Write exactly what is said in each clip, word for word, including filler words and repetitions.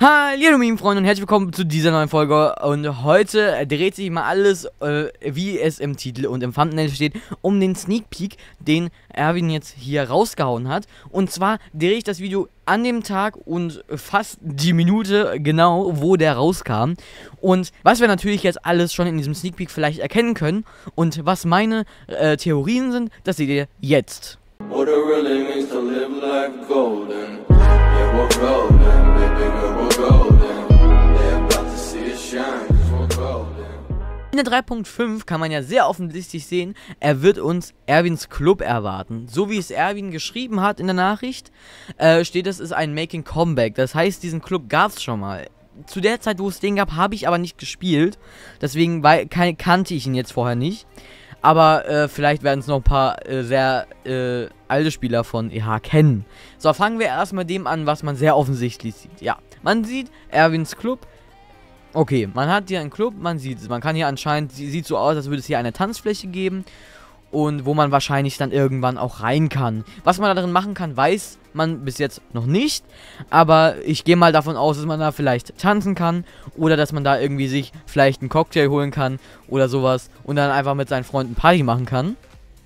Hallo meine Freunde und herzlich willkommen zu dieser neuen Folge. Und heute dreht sich mal alles, äh, wie es im Titel und im Thumbnail steht, um den Sneak Peek, den Erwin jetzt hier rausgehauen hat. Und zwar drehe ich das Video an dem Tag und fast die Minute genau, wo der rauskam. Und was wir natürlich jetzt alles schon in diesem Sneak Peek vielleicht erkennen können und was meine äh, Theorien sind, das seht ihr jetzt. What it really means to live life golden. Yeah, we're golden, baby girl, we're golden. They're about to see us shine, 'cause we're golden. In der drei Punkt fünf kann man ja sehr offensichtlich sehen, er wird uns Erwins Club erwarten. So wie es Erwin geschrieben hat in der Nachricht, äh, steht es, ist ein Making Comeback. Das heißt, diesen Club gab es schon mal. Zu der Zeit, wo es den gab, habe ich aber nicht gespielt. Deswegen weil, kan kannte ich ihn jetzt vorher nicht. Aber äh, vielleicht werden es noch ein paar äh, sehr äh, alte Spieler von E H kennen. So, fangen wir erstmal dem an, was man sehr offensichtlich sieht. Ja, man sieht Erwins Club. Okay, man hat hier einen Club, man sieht es. Man kann hier anscheinend, sieht so aus, als würde es hier eine Tanzfläche geben. Und wo man wahrscheinlich dann irgendwann auch rein kann. Was man da drin machen kann, weiß man bis jetzt noch nicht. Aber ich gehe mal davon aus, dass man da vielleicht tanzen kann. Oder dass man da irgendwie sich vielleicht einen Cocktail holen kann. Oder sowas. Und dann einfach mit seinen Freunden Party machen kann.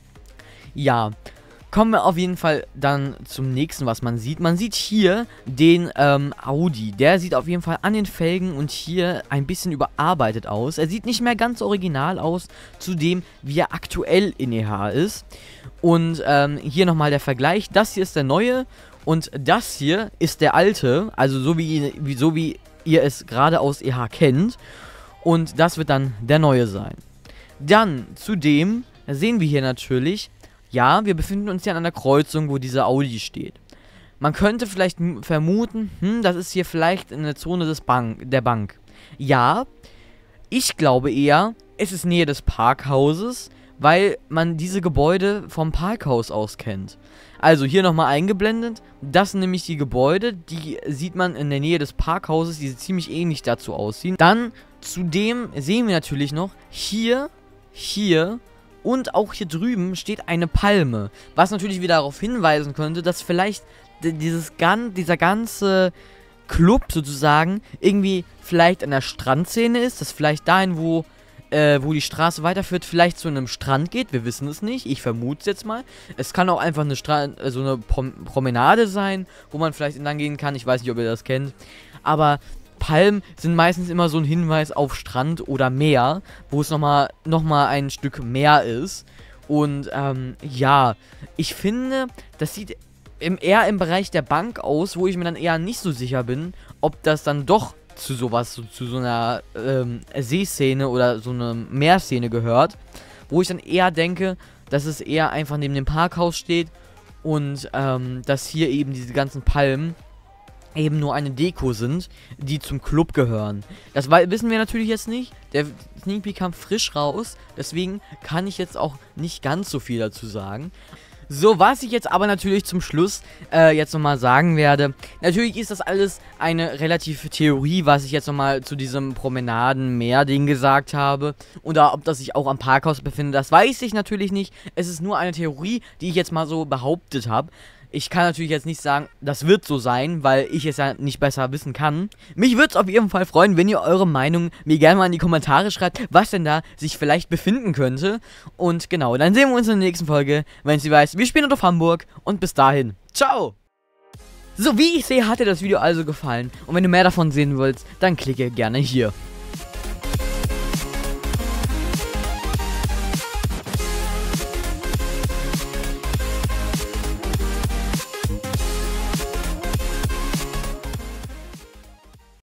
Ja. Kommen wir auf jeden Fall dann zum nächsten, was man sieht. Man sieht hier den ähm, Audi. Der sieht auf jeden Fall an den Felgen und hier ein bisschen überarbeitet aus. Er sieht nicht mehr ganz original aus zu dem, wie er aktuell in E H ist. Und ähm, hier nochmal der Vergleich. Das hier ist der neue und das hier ist der alte. Also so wie, wie, so wie ihr es gerade aus E H kennt. Und das wird dann der neue sein. Dann zudem sehen wir hier natürlich... Ja, wir befinden uns hier an einer Kreuzung, wo dieser Audi steht. Man könnte vielleicht vermuten, hm, das ist hier vielleicht in der Zone des Bank, der Bank. Ja, ich glaube eher, es ist Nähe des Parkhauses, weil man diese Gebäude vom Parkhaus aus kennt. Also hier nochmal eingeblendet, das sind nämlich die Gebäude, die sieht man in der Nähe des Parkhauses, die ziemlich ähnlich dazu aussehen. Dann zudem sehen wir natürlich noch, hier, hier... Und auch hier drüben steht eine Palme, was natürlich wieder darauf hinweisen könnte, dass vielleicht dieses gan dieser ganze Club sozusagen irgendwie vielleicht an der Strandszene ist, dass vielleicht dahin, wo, äh, wo die Straße weiterführt, vielleicht zu einem Strand geht. Wir wissen es nicht, ich vermute es jetzt mal. Es kann auch einfach eine, Strand äh, so eine Prom Promenade sein, wo man vielleicht entlang gehen kann. Ich weiß nicht, ob ihr das kennt, aber... Palmen sind meistens immer so ein Hinweis auf Strand oder Meer, wo es nochmal noch mal ein Stück Meer ist. Und ähm, ja, ich finde, das sieht im, eher im Bereich der Bank aus, wo ich mir dann eher nicht so sicher bin, ob das dann doch zu sowas, zu, zu so einer ähm, Seeszene oder so einer Meerszene gehört. Wo ich dann eher denke, dass es eher einfach neben dem Parkhaus steht und ähm, dass hier eben diese ganzen Palmen eben nur eine Deko sind, die zum Club gehören. Das wissen wir natürlich jetzt nicht. Der Sneak Peek kam frisch raus, deswegen kann ich jetzt auch nicht ganz so viel dazu sagen. So, was ich jetzt aber natürlich zum Schluss äh, jetzt nochmal sagen werde, natürlich ist das alles eine relative Theorie, was ich jetzt nochmal zu diesem Promenaden-Meer-Ding gesagt habe. Oder ob das sich auch am Parkhaus befindet, das weiß ich natürlich nicht. Es ist nur eine Theorie, die ich jetzt mal so behauptet habe. Ich kann natürlich jetzt nicht sagen, das wird so sein, weil ich es ja nicht besser wissen kann. Mich würde es auf jeden Fall freuen, wenn ihr eure Meinung mir gerne mal in die Kommentare schreibt, was denn da sich vielleicht befinden könnte. Und genau, dann sehen wir uns in der nächsten Folge, wenn sie weiß, wir spielen auf Hamburg. Und bis dahin, ciao! So, wie ich sehe, hat dir das Video also gefallen. Und wenn du mehr davon sehen willst, dann klicke gerne hier.